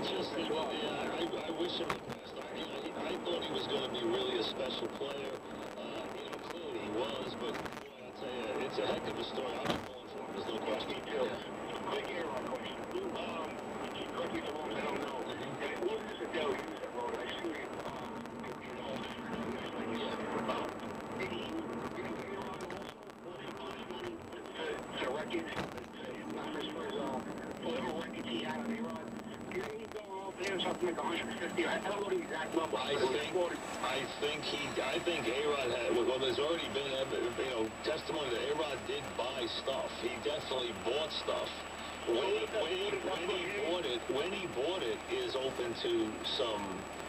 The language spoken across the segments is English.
just, yeah, I wish him the best. I thought he was going to be really a special player. Clearly he was, but boy, I'll tell you, it's a heck of a story. I'm pulling for him. There's no question. Yeah. Big air on question. Correct me if I'm wrong, I don't know. And it wasn't just a Dell use that road. I see it, did he, to records, numbers for his, whatever records he had on A-Rod? Did he go all there something like 150? I don't know the exact number. I think A-Rod had, well, there's already been, testimony that A-Rod did buy stuff. He definitely bought stuff. When he bought it is open to some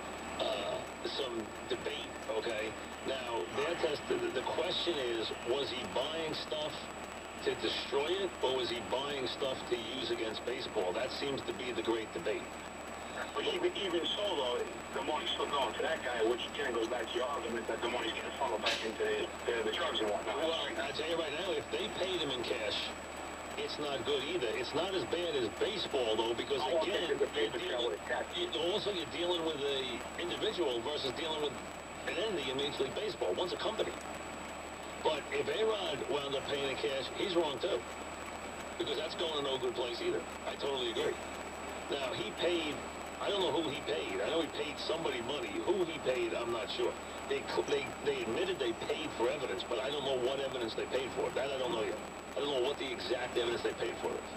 debate, okay? Now, the question is, was he buying stuff to destroy it, or was he buying stuff to use against baseball? That seems to be the great debate. But even so, though, the money's still going to that guy, which kind of goes back to your argument that the money's going to funnel back into the drugs and whatnot. Well, I'll tell you right now, if they paid him in cash, it's not good either. It's not as bad as baseball, though, because, again, you're dealing with an individual versus dealing with an entity in Major League Baseball. One's a company. But if A-Rod wound up paying in cash, he's wrong, too, because that's going to no good place either. I totally agree. Now, he paid, I don't know who he paid. I know he paid somebody money. Who he paid, I'm not sure. They admitted they paid for evidence, but I don't know what evidence they paid for. That I don't know yet. I don't know what the exact evidence they paid for is.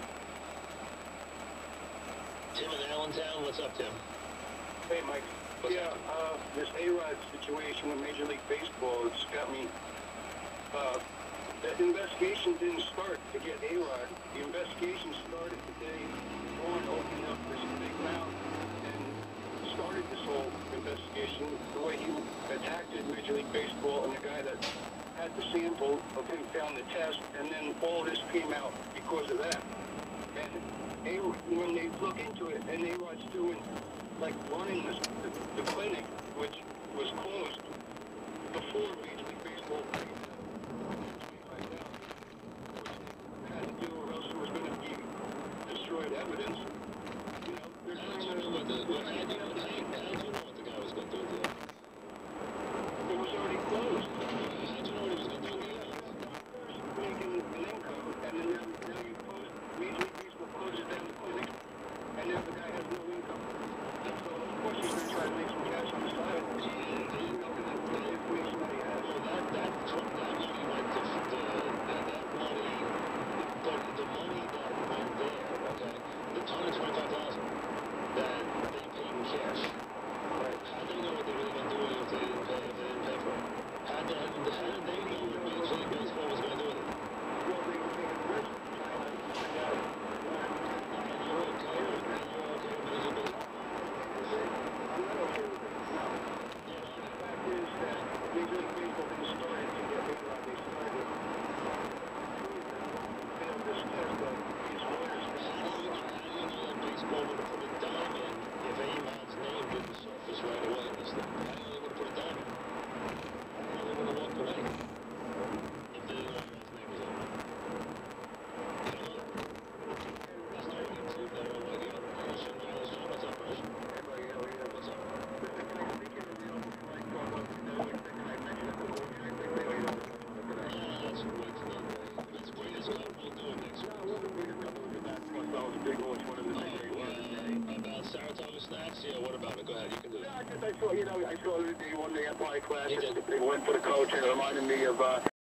Tim in Allentown, what's up, Tim? Hey, Mike. This A-Rod situation with Major League Baseball, it's got me. That investigation didn't start to get A-Rod. The investigation started the day Vaughn opened up this big mouth and started this whole investigation. The way he attacked Major League Baseball and the guy that had the sample of him found the test, and then all this came out because of that. And when they look into it, and A-Rod's doing, like, running the clinic, which was closed before Major League Baseball paid $25,000, had to do, or else there was going to be destroyed evidence. They're trying to... How did you know what the guy was going to do with it? It was already closed. Making an income, and then now you post, Major League Baseball closes down the clinic, and now the guy has no income. So, of course, he's going to try to make some cash on the side. The information that he has. Well, that money went to the money that went there, okay, the $125,000 that they paid in cash. Right. How do they know what they were going to do if they didn't pay for it? How did they know what Major League Baseball was going to do with it? Well, they were taking a risk trying to find out. And you're okay with Major League Baseball? I'm not okay with it. No. The fact is that Major League Baseball didn't start it to get A-Rod. They started it. Failed this test that these lawyers... How do you know that baseball would have put a dime in if A-Rod's name didn't surface right away in this thing? How do you know they would have put a dime in? How do you know they would have walked away if they didn't know A-Rod's name was on it? You don't know? There's no way to prove that one way or the other. What's up, Rush? What's up? That's great. We'll do it next week. About Saratoga Snacks? Yeah, what about it? Go ahead, you can do it. I saw, I saw the one day at my class, they went for the coach, and it reminded me of,